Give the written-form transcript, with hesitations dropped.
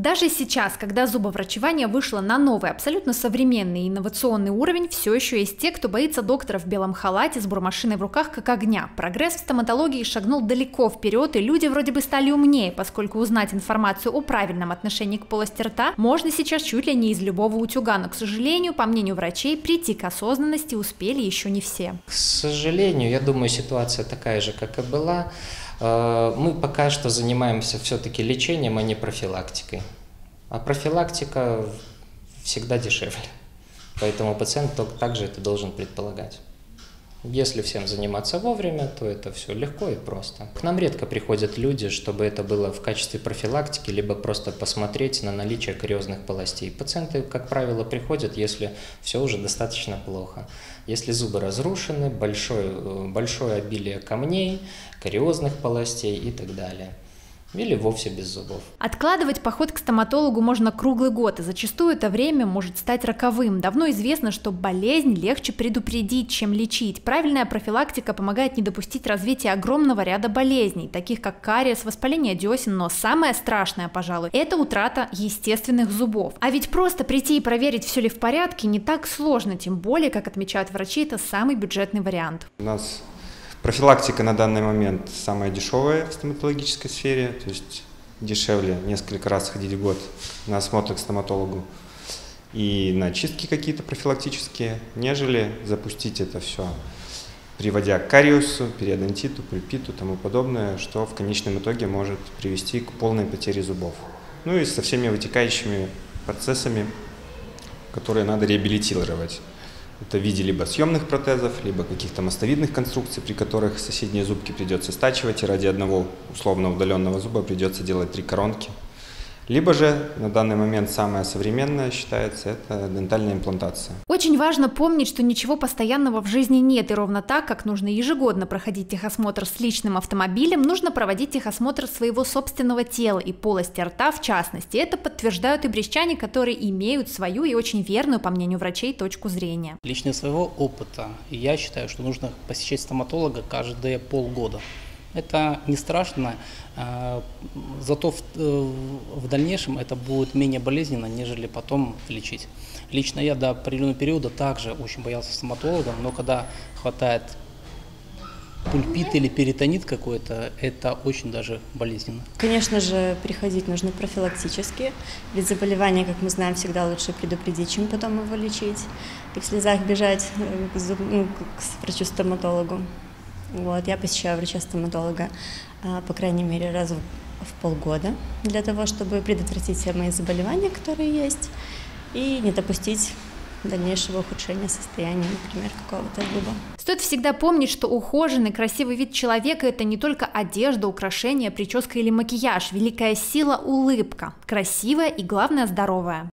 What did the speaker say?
Даже сейчас, когда зубоврачевание вышло на новый, абсолютно современный и инновационный уровень, все еще есть те, кто боится доктора в белом халате с бормашиной в руках как огня. Прогресс в стоматологии шагнул далеко вперед, и люди вроде бы стали умнее, поскольку узнать информацию о правильном отношении к полости рта можно сейчас чуть ли не из любого утюга, но, к сожалению, по мнению врачей, прийти к осознанности успели еще не все. К сожалению, я думаю, ситуация такая же, как и была. Мы пока что занимаемся все-таки лечением, а не профилактикой. А профилактика всегда дешевле. Поэтому пациент также это должен предполагать. Если всем заниматься вовремя, то это все легко и просто. К нам редко приходят люди, чтобы это было в качестве профилактики, либо просто посмотреть на наличие кариозных полостей. Пациенты, как правило, приходят, если все уже достаточно плохо. Если зубы разрушены, большое обилие камней, кариозных полостей и так далее. Или вовсе без зубов. Откладывать поход к стоматологу можно круглый год, и зачастую это время может стать роковым. Давно известно, что болезнь легче предупредить, чем лечить. Правильная профилактика помогает не допустить развития огромного ряда болезней, таких как кариес, воспаление десен, но самое страшное, пожалуй, это утрата естественных зубов. А ведь просто прийти и проверить, все ли в порядке, не так сложно, тем более, как отмечают врачи, это самый бюджетный вариант. У нас профилактика на данный момент самая дешевая в стоматологической сфере, то есть дешевле несколько раз ходить в год на осмотр к стоматологу и на чистки какие-то профилактические, нежели запустить это все, приводя к кариесу, периодонтиту, пульпиту и тому подобное, что в конечном итоге может привести к полной потере зубов. Ну и со всеми вытекающими процессами, которые надо реабилитировать. Это в виде либо съемных протезов, либо каких-то мостовидных конструкций, при которых соседние зубки придется стачивать, и ради одного условно удаленного зуба придется делать 3 коронки. Либо же на данный момент самое современное считается это дентальная имплантация. Очень важно помнить, что ничего постоянного в жизни нет, и ровно так, как нужно ежегодно проходить техосмотр с личным автомобилем, нужно проводить техосмотр своего собственного тела и полости рта в частности. Это подтверждают и брестчане, которые имеют свою и очень верную, по мнению врачей, точку зрения. Лично своего опыта я считаю, что нужно посещать стоматолога каждые полгода. Это не страшно, зато в дальнейшем это будет менее болезненно, нежели потом лечить. Лично я до определенного периода также очень боялся стоматолога, но когда хватает пульпит или перитонит какой-то, это очень даже болезненно. Конечно же, приходить нужно профилактически, ведь заболевание, как мы знаем, всегда лучше предупредить, чем потом его лечить. И в слезах бежать к врачу-стоматологу. Вот, я посещаю врача-стоматолога, по крайней мере, раз в полгода, для того, чтобы предотвратить все мои заболевания, которые есть, и не допустить дальнейшего ухудшения состояния, например, какого-то зуба. Стоит всегда помнить, что ухоженный, красивый вид человека – это не только одежда, украшения, прическа или макияж. Великая сила – улыбка. Красивая и, главное, здоровая.